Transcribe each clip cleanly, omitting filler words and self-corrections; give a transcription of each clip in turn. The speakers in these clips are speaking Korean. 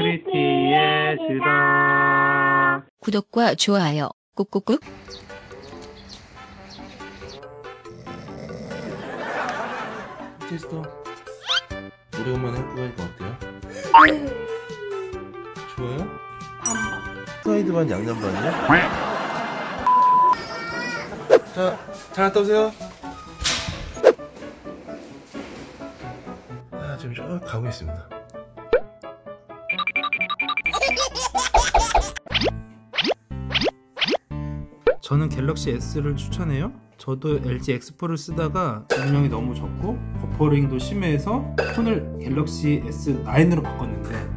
프리티의 수다. 구독과 좋아요 꾹꾹꾹. 테스터 오래간만에 학교 가니까 어때요? 좋아요? 반반. 프라이드 반 양념 반이요? 자, 잘 갔다 오세요. 지금 쭉 가고 있습니다. 저는 갤럭시 S를 추천해요. 저도 LG X4를 쓰다가 용량이 너무 적고 버퍼링도 심해서 폰을 갤럭시 S9으로 바꿨는데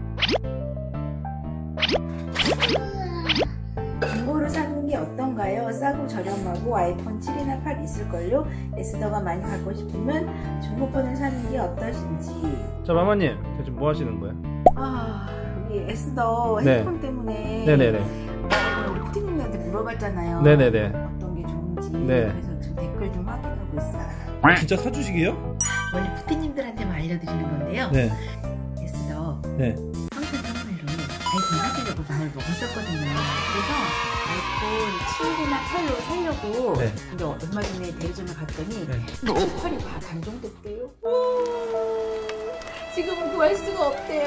중고로 사는 게 어떤가요? 싸고 저렴하고 아이폰 7이나 8 있을걸요? 에스더가 많이 갖고 싶으면 중고폰을 사는 게 어떠신지. 자, 마마님 지금 뭐 하시는 거예요? 우리 에스더 네. 핸드폰 때문에 네네네. 우리 푸디님한테 물어봤잖아요. 네네네. 어떤 게 좋은지. 네. 그래서 지금 댓글 좀 확인하고 있어요. 진짜 사주시게요? 원래 푸디님들한테만 알려드리는 건데요. 네. 에스더 네. 평생 선물로 아이폰 사주려고 마음을 먹었었거든요. 그래서 아이폰 7이나 8로 살려고 네. 근데 얼마 전에 대리점에 갔더니 네. 7, 8이 다 단종됐대요. 지금은 구할 수가 없대요.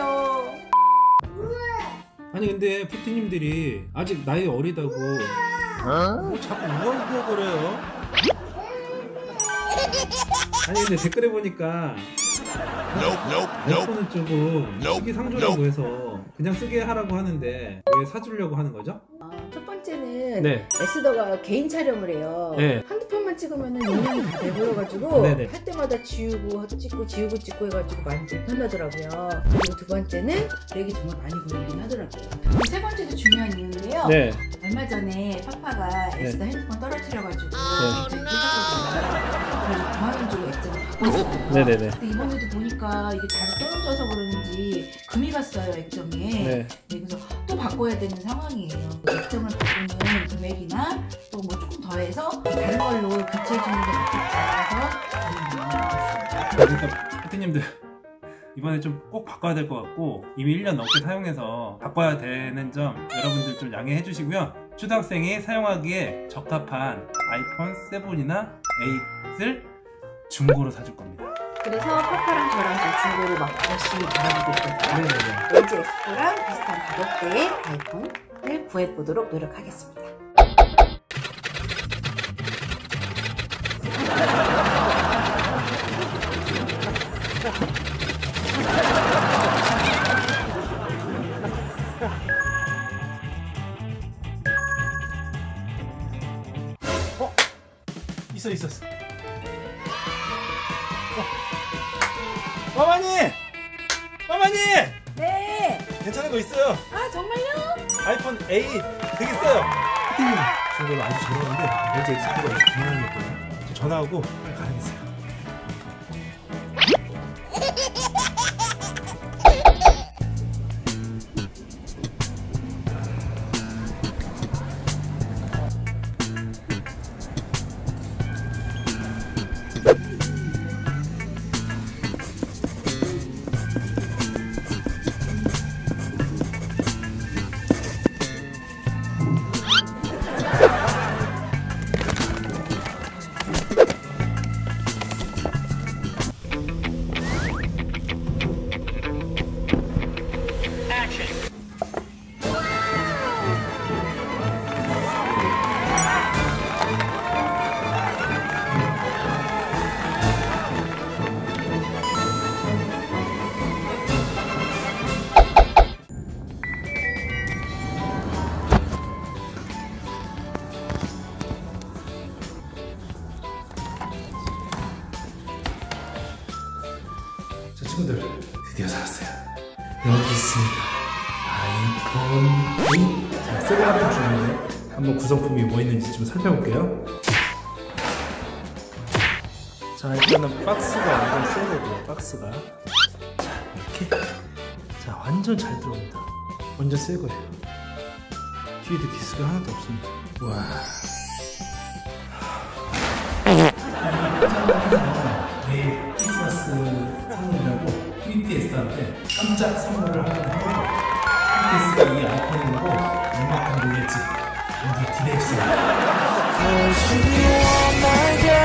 아니 근데 푸티님들이 아직 나이 어리다고 뭐 자꾸 우월우월거려요. 아니 근데 댓글에 보니까 아이폰은 조금 시기상조라고 해서 그냥 쓰게 하라고 하는데 왜 사주려고 하는 거죠? 첫 번째는 네. 에스더가 개인 촬영을 해요. 네. 한두 편만 찍으면 용량이 다 돼버려가지고 네네. 할 때마다 지우고 찍고 지우고 찍고 해가지고 많이 불편하더라고요. 그리고 두 번째는 렉이 정말 많이 걸리긴 하더라고요. 그리고 세 번째도 중요한 이유인데요. 네. 얼마 전에 파파가 에스더 핸드폰 떨어뜨려가지고 네. 했었거든요. 그래서 9만원 주고 액정을 바꿨어요. 네네네. 근데 이번에도 보니까 이게 다시 떨어져서 그런지 금이 갔어요, 액정에. 네. 그래서 또 바꿔야 되는 상황이에요. 액정을 바꾸는 금액이나 또 뭐 조금 더해서 다른 걸로 교체해주는 게 낫겠다 해서 그러니까 푸티님들 이번에 좀 꼭 바꿔야 될 것 같고 이미 1년 넘게 사용해서 바꿔야 되는 점 여러분들 좀 양해해 주시고요. 초등학생이 사용하기에 적합한 아이폰 7이나 8을 중고로 사줄 겁니다. 그래서 파파랑 저랑 지금 중고로 막 열심히 알아보고 있거든요. 네네네. LG X4랑 비슷한 가격대의 아이폰을 구해보도록 노력하겠습니다. 있었어. 마마님! 마마님! 네! 괜찮은 거 있어요. 아 정말요? 아이폰 8 되겠어요. 푸티님 중고로 아주 저렴한데 LG X4가 29만 원이었거든요. 전화하고 빨리 가야겠어요. 자, 친구들 드디어 살았어요. 여기 있습니다. 아이폰 8. 자, 새로 한번 주문에 한번 구성품이 뭐 있는지 좀 살펴볼게요. 자, 일단은 박스가 완전 새 거고요. 박스가 자, 이렇게 자, 완전 잘 들어옵니다. 완전 새 거예요. 뒤에도 디스크가 하나도 없습니다. 와. 내일 크리스마스 선물이라고 3DS한테 깜짝 선물을 하나 해볼게요. 케이스가 이 아이폰으로 얼마큼 놀랄지 오늘 기대해주세요.